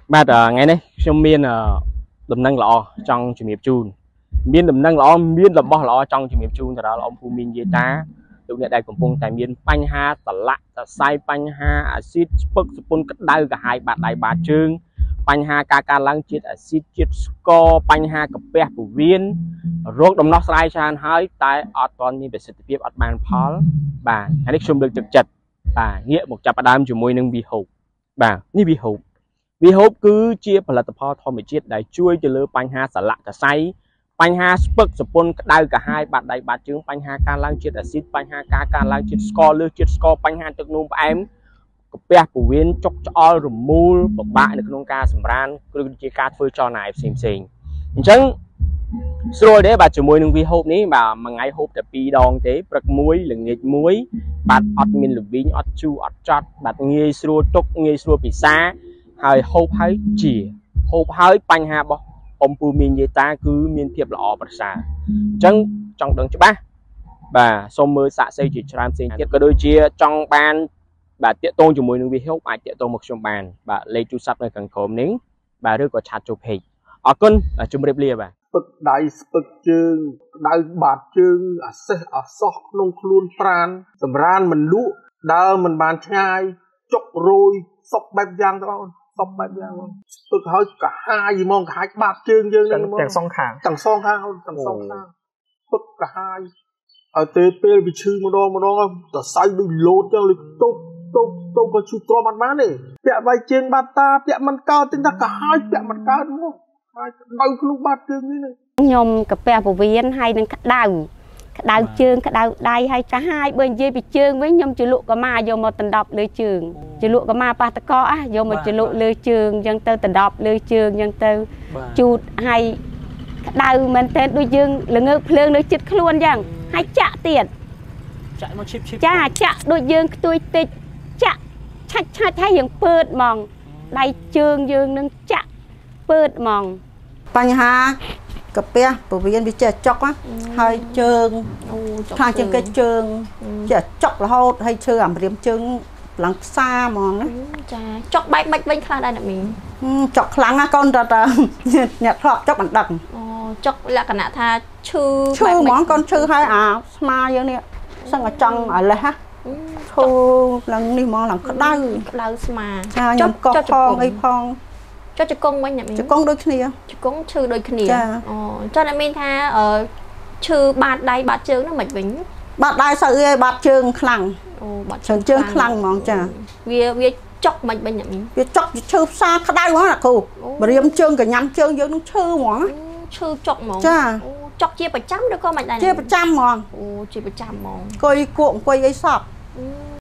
បាទថ្ងៃនេះខ្ញុំមានដំណឹងល្អចង់ជំរាបជូនមានដំណឹងល្អមានរបស់ល្អចង់ជំរាបជូនទៅដល់អ៊ំភូមិមាននិយាយតាលោកអ្នកដែលកំពុងតែមានបញ្ហាតឡាក់សរសៃបញ្ហាអាស៊ីតស្ពឹកសពុនក្តៅកាហាយបាតដៃបាតជើងបញ្ហាការកើនឡើងជាតិអាស៊ីតជាតិស្ករបញ្ហាកាពះពោះវៀនរោគដំណោះស្រាយច្រើនហើយតែអត់ទាន់មានប្រសិទ្ធភាពអត់បានផលបាទហើយនេះខ្ញុំលើកទឹកចិត្តបាទងាកមកចាប់ផ្ដើមជាមួយនឹងវីហូបបាទនេះវីហូបគឺជាផលិតផលធម្មជាតិដែលជួយទៅលើបញ្ហាសន្លាក់កសៃបញ្ហាស្ពឹកសពុនក្តៅកាហាយបាតដៃបាតជើងបញ្ហាការឡើងជាតិអាស៊ីតបញ្ហាការកើនឡើងជាតិស្ករលើសជាតិស្ករបញ្ហាទឹកនោមផ្អែមកាពះពោះវៀនចុកច្អល់រមូលពិបាកនៅក្នុងការសម្រានឬជាការធ្វើចលនាផ្សេងអញ្ចឹងស្រួលទេបាទជាមួយនឹងវីហូបនេះបាទមួយថ្ងៃហូបតែ2ដងទេព្រឹកមួយល្ងាចមួយបាទអត់មានល្វីងអត់ជូរអត់ចត់បាទងាយស្រួលទុកងាយស្រួលពិសាហើយហូបហើយជាហូបហើយបញ្ហារបស់អ៊ំពូមីងយាយតាគឺមានភាពល្អប្រសើរអញ្ចឹងចង់ដឹងច្បាស់បាទសូមមើលសាក់សីជាច្រើនផ្សេងទៀតក៏ដូចជាចង់បានបាទតាក់ទងជាមួយនឹងវីហូបអាចតាក់ទងមកខ្ញុំបានបាទលេខទូរស័ព្ទនៅខាងក្រោមនេះបាទឬក៏ឆាតចូល page អរគុណជម្រាបលាបាទស្ពឹកដៃស្ពឹកជើងដៅបាតជើងអាសេះអាសោះក្នុងខ្លួនប្រានសម្រានមិនលក់ដើរមិនបានឆ្ងាយចុករយសុបបែបយ៉ាងទៅបងសុបបែបយ៉ាងបងស្ពឹកហើយកាហាយហ្មងកាហាយបាតជើងយើងហ្នឹងហ្មងទាំងសងខាងទាំងសងខាងស្ពឹកកាហាយឲ្យពេលវាឈឺម្ដងទៅសៅដូចលោតចឹងលើតុបក៏ឈឺទ្រាំអត់បានទេពាក់វាយជើងបាត់តាពាក់មិនកោទទិញថាកាហាយពាក់មិនកើតហ្មងហើយដៅក្នុងបាតជើងនេះខ្ញុំកាពះពោះវៀនហើយនឹងក្តៅជើងក្តៅដៃហើយកាហាយបើនិយាយពីជើងវិញខ្ញុំជលក់កាម៉ាយកមកដណ្ដប់លើជើងជលក់កាម៉ាប៉ះតកយកមកជលក់លើជើងអញ្ចឹងទៅដណ្ដប់លើជើងអញ្ចឹងទៅជូតហើយក្តៅមែនទែនដូចយើងល្ងើកភ្លើងនៅចិត្តខ្លួនអញ្ចឹងហើយចាក់ទៀតចាក់មកឈីបចាចាក់ដូចយើងខ្ទួយតិចចាក់ឆាច់ហើយយើងពើតហ្មងដៃជើងយើងនឹងចាក់ពើតហ្មងបញ្ហាកាពះពោះវៀនវាចេះចុកហើយជើងខាងជើងគេជើងចេះចុករហូតហើយឈើអាម្រាមជើងឡើងផ្សាហ្មងណាចាចុកបែបមិនវិញខ្លះដែរអ្នកមីងចុកខ្លាំងណាកូនតើអ្នកធ្លាប់ចុកមិនដឹងអូចុកលក្ខណៈថាឈឺហ្មងកូនឈឺហើយអាស្មាយើងនេះសឹងតែចង់អាលេះហ่ะឈឺឡើងនេះហ្មងឡើងក្តៅស្មាចាខ្ញុំកោះផងអីផងចុះជង្គង់វិញអ្នកមីងជង្គង់ដូចគ្នាជង្គង់ឈឺដូចគ្នាអូចុះអ្នកមីងថាឈឺបាតដៃបាតជើងហ្នឹងមិនវិញបាតដៃស្អីបាតជើងខ្លាំងអូបាតជើងខ្លាំងហ្មងចាវាចុកមិនវិញអ្នកមីងវាចុកឈឺផ្សាក្តៅហ្មងណាគ្រូម្រាមជើងកញ្ញាំជើងយើងនឹងឈឺហ្មងឈឺចុកហ្មងចាអូចុកជាប្រចាំឬក៏មិនដែរជាប្រចាំហ្មងអូជាប្រចាំហ្មងអង្គុយគក់អង្គុយអីសព